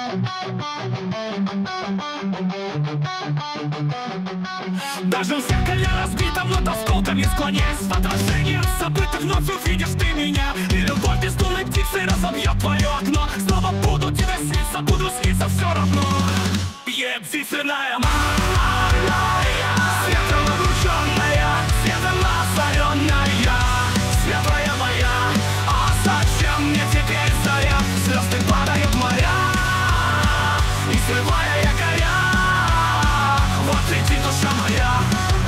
Даже в зеркале разбитом, над осколками склоняясь, в отражении забытых вновь увидишь ты меня. И любовь бездумной птицей разобьет твое окно. Снова буду тебя сниться, буду сниться все равно. Единственная моя, светом обрученная, светом озаренная, светлая моя. А зачем мне теперь заря? Звезды падают в моря, и срывая якоря. Вот летит душа моя.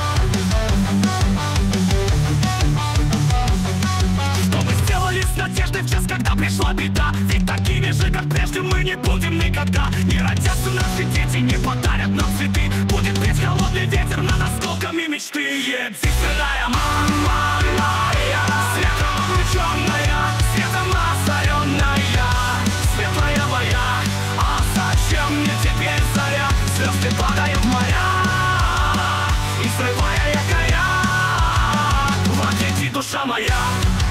Что мы сделали с надеждой в час, когда пришла беда? Ведь такими же, как прежде, мы не будем никогда. Не родятся наши дети, не подарят нам цветы. Будет петь холодный ветер над осколками мечты. Единственная мама моя, светом обрученная, светом озаренная, светлая моя. А зачем мне теперь заря? Звезды падают в моря, и срывая якоря. Вот летит душа моя.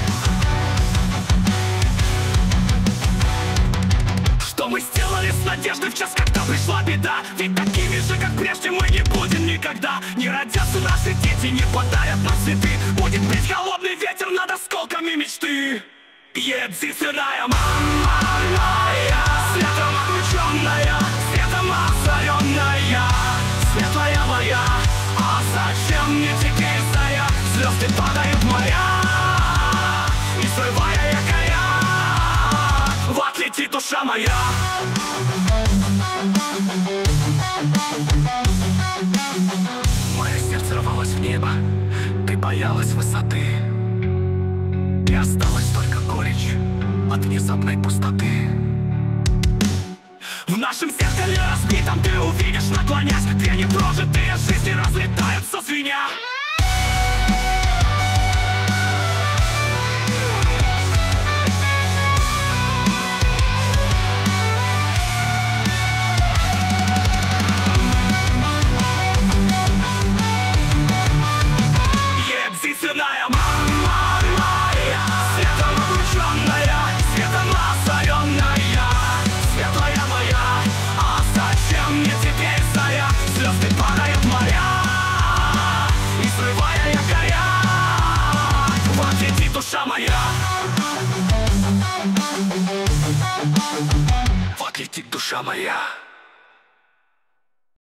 Что мы сделали с надеждой в час, когда пришла беда? Ведь такими же, как прежде, мы не будем никогда. Не родятся наши дети, не подарят нам цветы. Будет петь холодный ветер над осколками мечты. Единственная мама моя, светом обрученная, светом озаренная, светлая моя. А зачем мне теперь заря? Звезды падают в моря, и срывая якоря. Вот летит душа моя. Мое сердце рвалось в небо, ты боялась высоты, и осталась только горечь от внезапной пустоты. В нашем зеркале разбитом ты увидишь, наклонясь, две непрожитые жизни разлетаются звеня. Единственная мама моя, светом обрученная, светом озаренная, светлая моя. А зачем мне теперь заря? Звезды падают в моря, и срывая якоря. Вот летит душа моя. Вот летит душа моя.